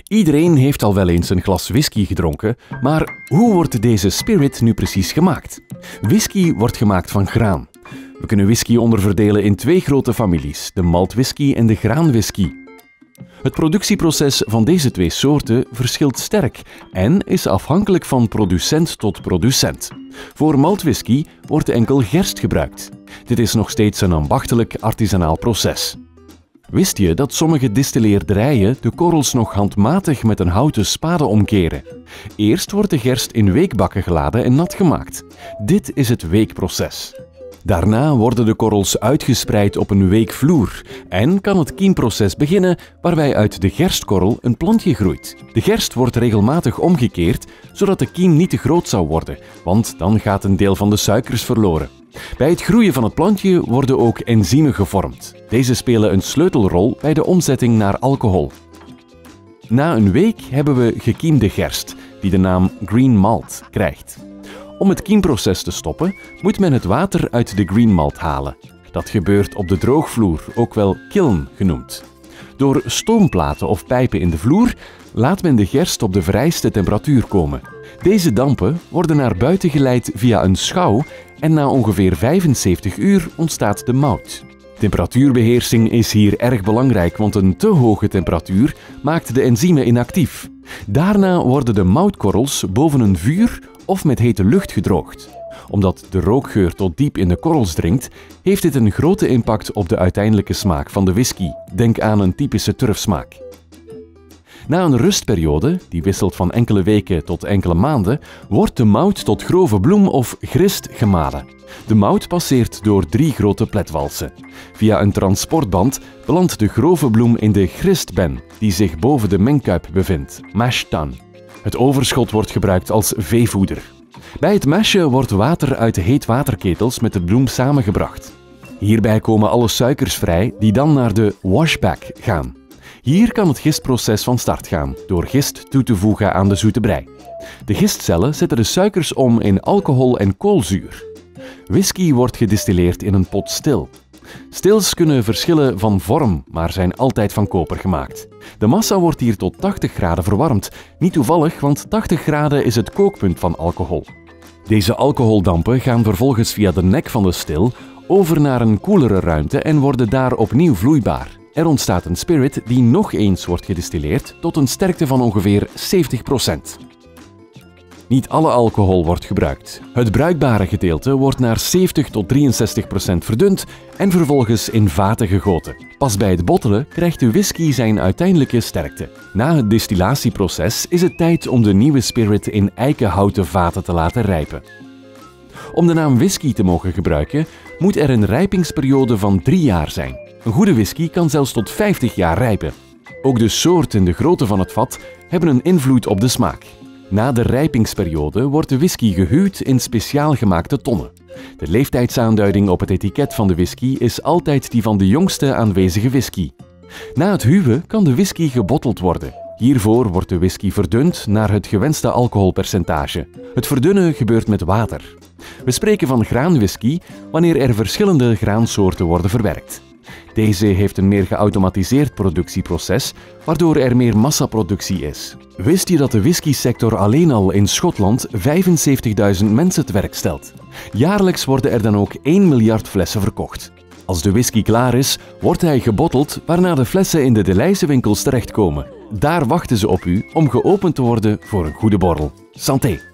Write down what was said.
Iedereen heeft al wel eens een glas whisky gedronken, maar hoe wordt deze spirit nu precies gemaakt? Whisky wordt gemaakt van graan. We kunnen whisky onderverdelen in twee grote families, de maltwhisky en de graanwhisky. Het productieproces van deze twee soorten verschilt sterk en is afhankelijk van producent tot producent. Voor maltwhisky wordt enkel gerst gebruikt. Dit is nog steeds een ambachtelijk artisanaal proces. Wist je dat sommige distilleerderijen de korrels nog handmatig met een houten spade omkeren? Eerst wordt de gerst in weekbakken geladen en nat gemaakt. Dit is het weekproces. Daarna worden de korrels uitgespreid op een weekvloer en kan het kiemproces beginnen waarbij uit de gerstkorrel een plantje groeit. De gerst wordt regelmatig omgekeerd zodat de kiem niet te groot zou worden, want dan gaat een deel van de suikers verloren. Bij het groeien van het plantje worden ook enzymen gevormd. Deze spelen een sleutelrol bij de omzetting naar alcohol. Na een week hebben we gekiemde gerst, die de naam green malt krijgt. Om het kiemproces te stoppen, moet men het water uit de green malt halen. Dat gebeurt op de droogvloer, ook wel kiln genoemd. Door stoomplaten of pijpen in de vloer laat men de gerst op de vereiste temperatuur komen. Deze dampen worden naar buiten geleid via een schouw en na ongeveer 75 uur ontstaat de mout. Temperatuurbeheersing is hier erg belangrijk, want een te hoge temperatuur maakt de enzymen inactief. Daarna worden de moutkorrels boven een vuur of met hete lucht gedroogd. Omdat de rookgeur tot diep in de korrels dringt, heeft dit een grote impact op de uiteindelijke smaak van de whisky. Denk aan een typische turfsmaak. Na een rustperiode, die wisselt van enkele weken tot enkele maanden, wordt de mout tot grove bloem of grist gemalen. De mout passeert door 3 grote pletwalsen. Via een transportband belandt de grove bloem in de gristben, die zich boven de mengkuip bevindt, mash tun. Het overschot wordt gebruikt als veevoeder. Bij het mashen wordt water uit de heetwaterketels met de bloem samengebracht. Hierbij komen alle suikers vrij die dan naar de washback gaan. Hier kan het gistproces van start gaan, door gist toe te voegen aan de zoete brei. De gistcellen zetten de suikers om in alcohol en koolzuur. Whisky wordt gedistilleerd in een pot stil. Stils kunnen verschillen van vorm, maar zijn altijd van koper gemaakt. De massa wordt hier tot 80 graden verwarmd. Niet toevallig, want 80 graden is het kookpunt van alcohol. Deze alcoholdampen gaan vervolgens via de nek van de stil over naar een koelere ruimte en worden daar opnieuw vloeibaar. Er ontstaat een spirit die nog eens wordt gedistilleerd tot een sterkte van ongeveer 70%. Niet alle alcohol wordt gebruikt. Het bruikbare gedeelte wordt naar 70 tot 63% verdund en vervolgens in vaten gegoten. Pas bij het bottelen krijgt de whisky zijn uiteindelijke sterkte. Na het distillatieproces is het tijd om de nieuwe spirit in eikenhouten vaten te laten rijpen. Om de naam whisky te mogen gebruiken, moet er een rijpingsperiode van 3 jaar zijn. Een goede whisky kan zelfs tot 50 jaar rijpen. Ook de soort en de grootte van het vat hebben een invloed op de smaak. Na de rijpingsperiode wordt de whisky gehuwd in speciaal gemaakte tonnen. De leeftijdsaanduiding op het etiket van de whisky is altijd die van de jongste aanwezige whisky. Na het huwen kan de whisky gebotteld worden. Hiervoor wordt de whisky verdund naar het gewenste alcoholpercentage. Het verdunnen gebeurt met water. We spreken van graanwhisky wanneer er verschillende graansoorten worden verwerkt. Deze heeft een meer geautomatiseerd productieproces, waardoor er meer massaproductie is. Wist je dat de whiskysector alleen al in Schotland 75.000 mensen te werk stelt? Jaarlijks worden er dan ook 1 miljard flessen verkocht. Als de whisky klaar is, wordt hij gebotteld, waarna de flessen in de Delijse winkels terechtkomen. Daar wachten ze op u om geopend te worden voor een goede borrel. Santé!